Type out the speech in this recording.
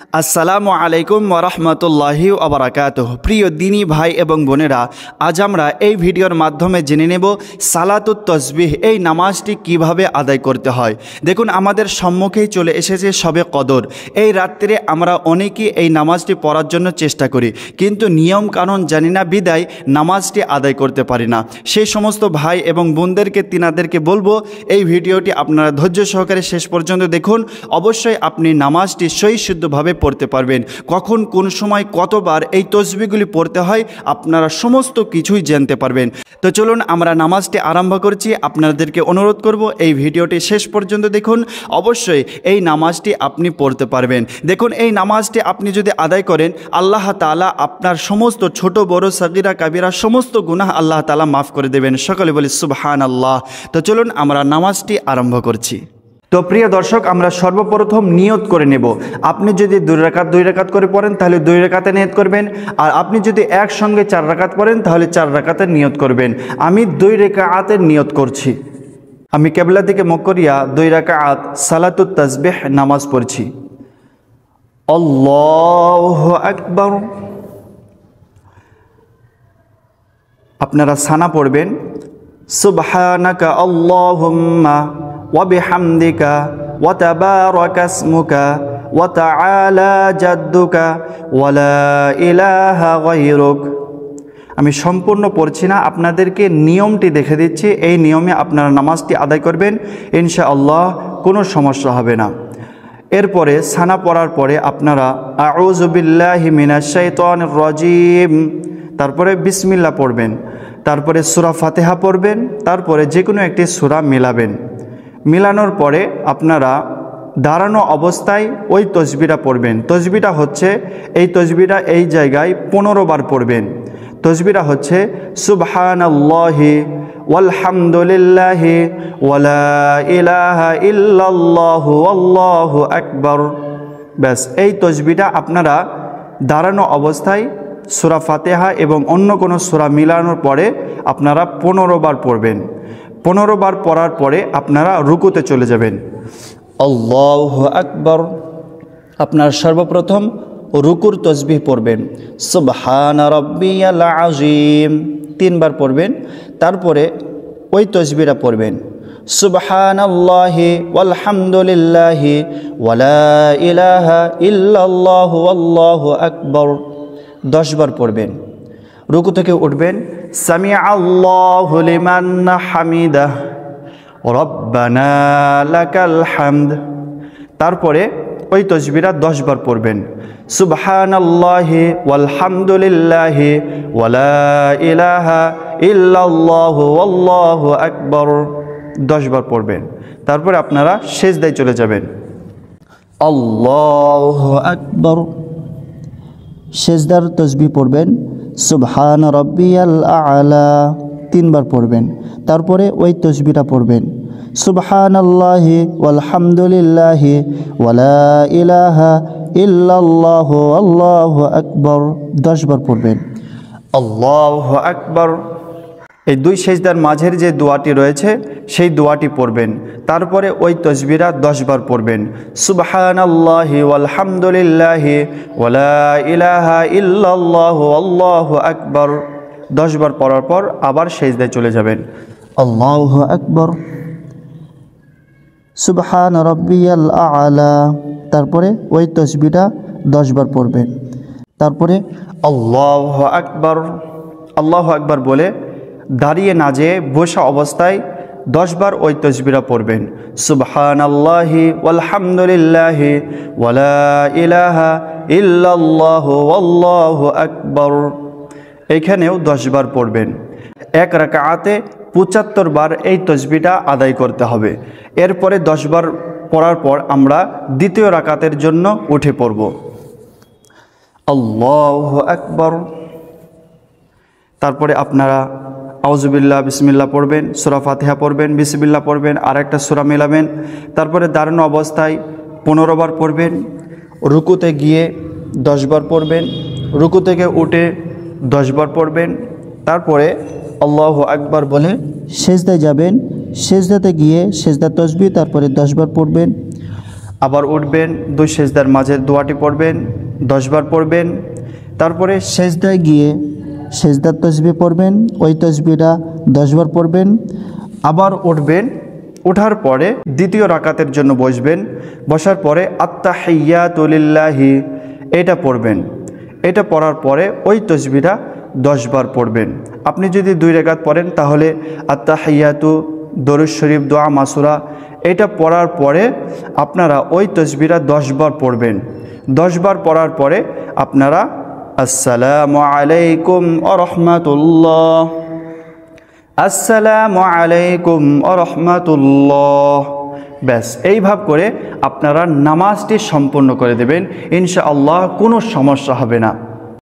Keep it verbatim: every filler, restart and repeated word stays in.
আসসালামু আলাইকুম ওয়া রাহমাতুল্লাহি ওয়া বারাকাতুহু। প্রিয় দিনী ভাই এবং বোনেরা, আজ আমরা এই ভিডিওর মাধ্যমে জেনে নেব সালাতুত তাসবিহ এই নামাজটি কিভাবে আদায় করতে হয়। দেখুন, আমাদের সম্মুখেই চলে এসেছে শবে কদর। এই রাত্রে আমরা অনেকেই এই নামাজটি পড়ার জন্য চেষ্টা করি, কিন্তু নিয়ম কানুন জানি না বিদায় নামাজটি আদায় করতে পারি না। সেই সমস্ত ভাই এবং বোনদেরকে তিনাদেরকে বলবো, এই ভিডিওটি আপনারা ধৈর্য সহকারে শেষ পর্যন্ত দেখুন। অবশ্যই আপনি নামাজটি সহি শুদ্ধভাবে পড়তে পারবেন। কখন কোন সময় কতবার এই তসবিহগুলি পড়তে হয় আপনারা সমস্ত কিছুই জানতে পারবেন। তো চলুন আমরা নামাজটি আরম্ভ করছি। আপনাদেরকে অনুরোধ করব এই ভিডিওটি শেষ পর্যন্ত দেখুন। অবশ্যই এই নামাজটি আপনি পড়তে পারবেন। দেখুন, এই নামাজটি আপনি যদি আদায় করেন, আল্লাহ তাআলা আপনার সমস্ত ছোট বড় সাগীরা কাবিরা সমস্ত গুনাহ আল্লাহ তাআলা মাফ করে দেবেন। সকলে বলি সুবহানাল্লাহ। তো চলুন আমরা নামাজটি আরম্ভ করছি। তো প্রিয় দর্শক, আমরা সর্বপ্রথম নিয়ত করে নেব। আপনি যদি দুই রাকাত দুই রাকাত করে পড়েন তাহলে দুই রাকাতে নিয়ত করবেন, আর আপনি যদি একসঙ্গে চার রাকাত পড়েন তাহলে চার রাকাতের নিয়ত করবেন। আমি দুই রাকাতের নিয়ত করছি। আমি কিবলা দিকে মুখ করিয়া দুই রাকাত সালাতুত তাসবিহ নামাজ পড়ছি। আল্লাহু আকবার। আপনারা সানা পড়বেন, সুবহানাকা আল্লাহুম্মা ওয়া বিহামদিকা ওয়া তাবারাকা ইসমুকা ওয়া তাআলা জাদ্দুকা ওয়া লা ইলাহা গায়রুক। আমি সম্পূর্ণ পড়ছি না, আপনাদেরকে নিয়মটি দেখে দিচ্ছি। এই নিয়মে আপনারা নামাজটি আদায় করবেন, ইনশাআল্লাহ কোনো সমস্যা হবে না। এরপরে সানা পড়ার পরে আপনারা আউযু বিল্লাহি মিনাশ শাইতানির রাজিম, তারপরে বিসমিল্লাহ পড়বেন, তারপরে সূরা ফাতিহা পড়বেন, তারপরে যে কোনো একটি সূরা মিলাবেন। মিলানোর পরে আপনারা দাঁড়ানো অবস্থায় ওই তসবিহটা পড়বেন। তসবিহটা হচ্ছে এই তসবিহটা এই জায়গায় পনেরো বার পড়বেন। তসবিহটা হচ্ছে সুবহানাল্লাহি ওয়ালহামদুলিল্লাহি ওয়া লা ইলাহা ইল্লাল্লাহু আল্লাহু আকবার। ব্যাস, এই তসবিহটা আপনারা দাঁড়ানো অবস্থায় সূরা ফাতিহা এবং অন্য কোনো সূরা মিলানোর পরে আপনারা পনেরো বার পড়বেন। পনেরো বার পড়ার পরে আপনারা রুকুতে চলে যাবেন। আল্লাহু আকবার। আপনার সর্বপ্রথম রুকুর তসবিহ পড়বেন, সুবহান রাব্বিয়াল আযীম, তিনবার পড়বেন। তারপরে ওই তসবিহটা পড়বেন, সুবহানাল্লাহি ওয়ালহামদুলিল্লাহি ওয়া লা ইলাহা ইল্লাল্লাহু আল্লাহু আকবার, দশ বার পড়বেন। রুকু থেকে উঠবেন, সামিআ আল্লাহু লিমান হামিদাহ রব্বানা লাকাল হামদ। তারপরে ওই তসবিহটা দশ বার পড়বেন, সুবহানাল্লাহি ওয়ালহামদুলিল্লাহি ওয়া লা ইলাহা ইল্লাল্লাহু আল্লাহু আকবার, দশ বার পড়বেন। তারপরে আপনারা সিজদায় চলে যাবেন। আল্লাহু আকবার। সিজদার তসবিহ পড়বেন, সুবহান রাব্বিয়াল আ'লা, তিনবার পড়বেন। তারপরে ওই তসবিহটা পড়বেন, সুবহানাল্লাহি ওয়ালহামদুলিল্লাহি ওয়া লা ইলাহা ইল্লাল্লাহু আল্লাহু আকবার, দশ বার পড়বেন। আল্লাহু আকবার। এই দুই সিজদার মাঝের যে দোয়াটি রয়েছে সেই দোয়াটি পড়বেন। তারপরে ওই তসবিহটা দশ বার পড়বেন, সুবহানাল্লাহি ওয়ালহামদুলিল্লাহি ওয়া লা ইলাহা ইল্লাল্লাহু আল্লাহু আকবার, দশ বার পড়ার পর আবার সিজদায় চলে যাবেন। আল্লাহু আকবার, সুবহান রাব্বিয়াল আ'লা, তারপরে ওই তসবিহটা দশ বার পড়বেন। তারপরে আল্লাহু আকবার আল্লাহু আকবার বলে দাঁড়িয়ে না যেয়ে বসা অবস্থায় দশ বার ওই তসবিহটা পড়বেন, সুবহানাল্লাহি ওয়ালহামদুলিল্লাহি ওয়া লা ইলাহা ইল্লাল্লাহু আল্লাহু আকবার, এখানেও দশ বার পড়বেন। এক রাকাতে পঁচাত্তর বার এই তসবিহটা আদায় করতে হবে। এরপরে দশ বার পড়ার পর আমরা দ্বিতীয় রাকাতের জন্য উঠে পড়ব। আল্লাহু আকবার। তারপরে আপনারা আউযুবিল্লাহ বিসমিল্লাহ পড়বেন, সূরা ফাতিহা পড়বেন, বিসমিল্লাহ পড়বেন, আর একটা সূরা মেলাবেন। তারপরে দাঁড়ানো অবস্থায় পনেরো বার পড়বেন। রুকুতে গিয়ে দশ বার পড়বেন। রুকু থেকে উঠে দশ বার পড়বেন। তারপরে আল্লাহু আকবার বলে সিজদায় যাবেন। সিজদাতে গিয়ে সিজদার তসবিহ তারপরে দশ বার পড়বেন। আবার উঠবেন, দুই সেজদার মাঝের দোয়াটি পড়বেন, দশ বার পড়বেন। তারপরে সেজদায় গিয়ে সেজদার তসবিহ পড়বেন, ওই তসবিহটা দশ বার পড়বেন। আবার উঠবেন, ওঠার পরে দ্বিতীয় রাকাতের জন্য বসবেন, বসার পরে আত্তাহিয়াতু লিল্লাহি এটা পড়বেন। এটা পড়ার পরে ওই তসবিহটা দশ বার পড়বেন। আপনি যদি দুই রাকাত পড়েন তাহলে আত্তাহিয়াতু, দরুদ শরীফ, দোয়া মাসুরা এটা পড়ার পরে আপনারা ওই তসবিহটা দশ বার পড়বেন। দশ বার পড়ার পরে আপনারা আসসালামু আলাইকুম ওয়া রাহমাতুল্লাহ, আসসালামু আলাইকুম ওয়া রাহমাতুল্লাহ, ব্যাস এইভাবে করে আপনারা নামাজটি সম্পূর্ণ করে দেবেন। ইনশাআল্লাহ কোনো সমস্যা হবে না।